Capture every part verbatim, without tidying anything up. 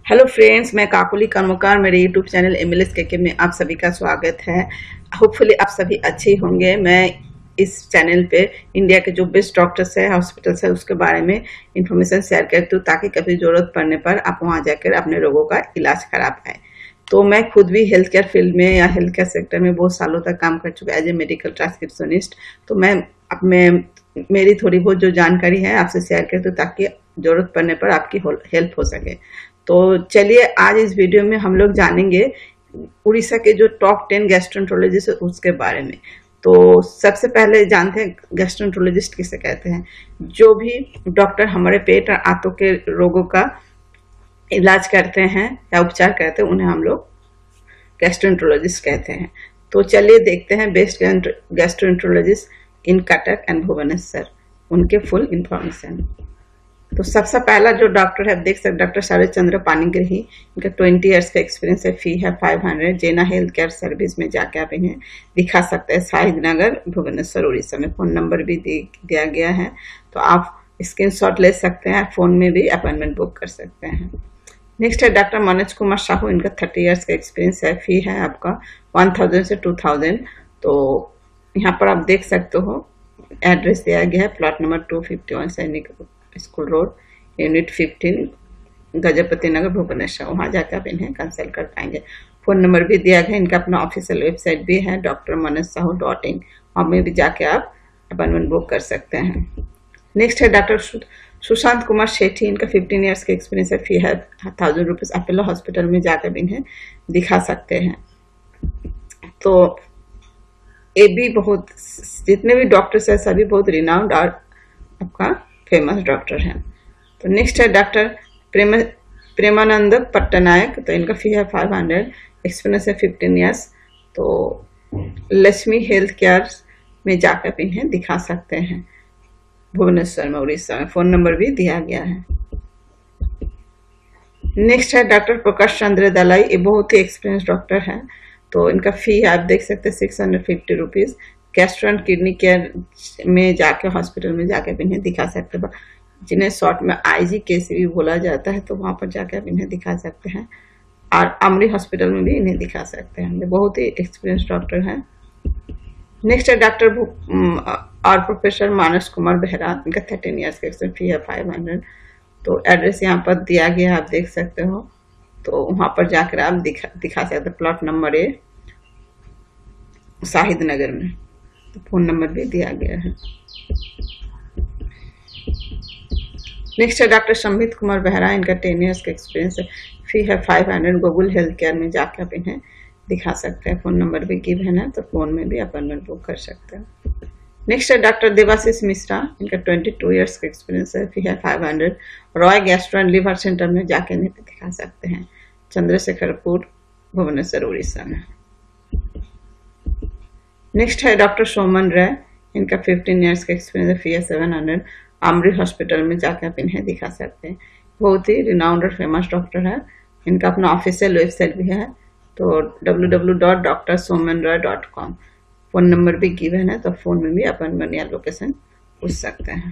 Hello friends, मैं काकुली कर्मकार, मेरे यूट्यूब चैनल एमएलएस केके में आप सभी का स्वागत है। होपफुली आप सभी अच्छे होंगे। मैं इस चैनल पे इंडिया के जो बेस्ट डॉक्टर्स है, हॉस्पिटल्स है, उसके बारे में इंफॉर्मेशन शेयर करती हूँ ताकि कभी जरूरत पड़ने पर आप वहाँ जाकर अपने रोगों का इलाज करा पाए। तो मैं खुद भी हेल्थ केयर फील्ड में या हेल्थ केयर सेक्टर में बहुत सालों तक काम कर चुका एज ए मेडिकल ट्रांसक्रिप्शनिस्ट। तो मैं अब मैं मेरी थोड़ी बहुत जो जानकारी है आपसे शेयर करती हूँ ताकि जरूरत पड़ने पर आपकी हेल्प हो सके। तो चलिए आज इस वीडियो में हम लोग जानेंगे उड़ीसा के जो टॉप टेन गैस्ट्रोएंटरोलॉजिस्ट है उसके बारे में। तो सबसे पहले जानते हैं गैस्ट्रोएंटरोलॉजिस्ट किसे कहते हैं। जो भी डॉक्टर हमारे पेट और आंतों के रोगों का इलाज करते हैं या उपचार करते हैं उन्हें हम लोग गैस्ट्रोएंटरोलॉजिस्ट कहते हैं। तो चलिए देखते हैं best gastroenterologist in Cuttack and Bhubaneswar, उनके फुल इंफॉर्मेशन। तो सबसे पहला जो डॉक्टर है देख सकते डॉक्टर शरद चंद्र पानीग्राही। इनका ट्वेंटी इयर्स का एक्सपीरियंस है। फी है five hundred. Jena health care service में जाके आप इन्हें दिखा सकते हैं, शाहिद नगर भुवनेश्वर उड़ीसा में। फोन नंबर भी दिया गया है तो आप स्क्रीनशॉट ले सकते हैं, फोन में भी अपॉइंटमेंट बुक कर सकते हैं। नेक्स्ट है डॉक्टर मनोज कुमार साहू। इनका थर्टी इयर्स का एक्सपीरियंस है। फी है आपका वन थाउजेंड से टू थाउजेंड। तो यहाँ पर आप देख सकते हो एड्रेस दिया गया है, plot number two fifty one Sainik school road, unit fifteen, Gajapati Nagar Bhubaneswar. वहां जाकर आप इन्हें कंसल्ट कर पाएंगे। फोन नंबर भी दिया गया है। इनका अपना ऑफिशियल वेबसाइट भी है doctor Manoj Sahu dot in, वहां में भी जाके आप अपॉइंटमेंट बुक कर सकते हैं। नेक्स्ट है डॉक्टर सुशांत कुमार शेट्टी। इनका फिफ्टीन ईयर्स का एक्सपीरियंस है। फी है थाउजेंड रुपीज। अपोलो हॉस्पिटल में जाकर भी इन्हें दिखा सकते हैं। तो ये भी बहुत, जितने भी डॉक्टर्स है सभी बहुत रिनाउंड और आपका फेमस डॉक्टर हैं। तो नेक्स्ट है डॉक्टर प्रेम प्रेमानंद पट्टनायक। तो इनका फी है फाइव हंड्रेड। एक्सपीरियंस है फिफ्टीन ईयर्स। तो लक्ष्मी हेल्थ केयर में जाकर इन्हें दिखा सकते हैं भुवनेश्वर में उड़ीसा में। फोन नंबर भी दिया गया है। नेक्स्ट है डॉक्टर प्रकाश चंद्र दलाई। ये बहुत ही एक्सपीरियंस डॉक्टर है। तो इनका फी आप देख सकते हैं six hundred fifty rupees. Gastro and kidney care में जाके हॉस्पिटल में जाके भी इन्हें दिखा सकते हैं, जिन्हें शॉर्ट में आईजी केसी भी बोला जाता है। तो वहां पर जाके आप इन्हें दिखा सकते हैं और अमरी हॉस्पिटल में भी इन्हें दिखा सकते हैं। बहुत ही एक्सपीरियंस डॉक्टर हैं। नेक्स्ट है डॉक्टर और प्रोफेसर मानस कुमार बेहरा। इनका थर्टीन ईयर्स का एक्सपीरियंस, फी है फाइव हंड्रेड। तो एड्रेस यहाँ पर दिया गया है, आप देख सकते हो। तो वहां पर जाकर आप दिखा दिखा सकते हैं, plot number A, Shahid Nagar में। तो फोन नंबर भी दिया गया है। नेक्स्ट है डॉक्टर संबित कुमार बेहरा। इनका टेन इयर्स का एक्सपीरियंस है। फी है five hundred. Google health care में जाकर आप इन्हें दिखा सकते हैं। फोन नंबर भी गिवन है तो फोन में भी अपॉइंटमेंट बुक कर सकते हैं। नेक्स्ट है डॉक्टर देवाशीष मिश्रा। इनका ट्वेंटी टू ईयर्स का एक्सपीरियंस है। फी है five hundred. Roy gastro and liver centre में जाकर इन्हें दिखा सकते हैं, चंद्रशेखरपुर भुवनेश्वर उड़ीसा में। नेक्स्ट है डॉक्टर सोमन राय। इनका फिफ्टीन इयर्स का एक्सपीरियंस है। फी है सेवन हंड्रेड। अमरी हॉस्पिटल में जाकर आप इन्हें दिखा सकते हैं। बहुत ही रिनाउंड और फेमस डॉक्टर है। इनका अपना ऑफिशियल वेबसाइट भी है, तो W W W dot doctor Soman Roy dot com. Phone number भी गिवन है तो फोन में भी अपॉइंटमेंट या लोकेशन पूछ सकते हैं।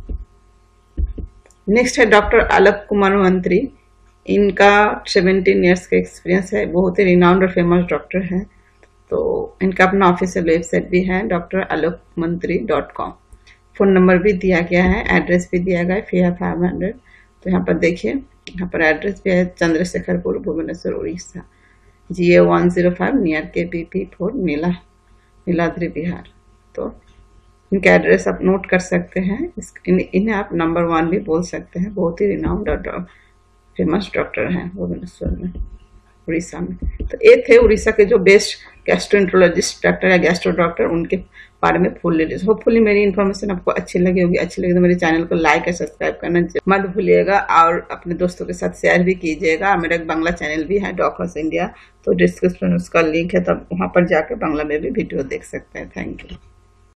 नेक्स्ट है डॉक्टर आलोक कुमार मंत्री। इनका सेवेंटीन ईयर्स का एक्सपीरियंस है। बहुत ही रिनाउंड और फेमस डॉक्टर है। तो इनका अपना ऑफिशियल वेबसाइट भी है, डॉक्टर आलोक मंत्री डॉट कॉम। फोन नंबर भी दिया गया है, एड्रेस भी दिया गया है। फी है फाइव हंड्रेड। तो यहाँ पर देखिए, यहाँ पर एड्रेस भी है, Chandrasekharpur Bhubaneswar Orissa, G A one zero five near K B P four Nila Niladri Bihar. तो इनका एड्रेस आप नोट कर सकते हैं। इन्हें आप नंबर वन भी बोल सकते हैं। बहुत ही रिनाउंड और फेमस डॉक्टर हैं भुवनेश्वर में उड़ीसा में। तो ये थे उड़ीसा के जो बेस्ट गैस्ट्रोएंटरोलॉजिस्ट डॉक्टर या गैस्ट्रो डॉक्टर, उनके बारे में फुल डिटेल्स। होपफुली मेरी इन्फॉर्मेशन आपको अच्छी लगी होगी। अच्छी लगी तो मेरे चैनल को लाइक और सब्सक्राइब करना मत भूलिएगा और अपने दोस्तों के साथ शेयर भी कीजिएगा। मेरा एक बांग्ला चैनल भी है, डॉक्टर्स इंडिया, तो डिस्क्रिप्शन उसका लिंक है, तब वहां पर जाकर बांग्ला में भी वीडियो देख सकते हैं। Thank you.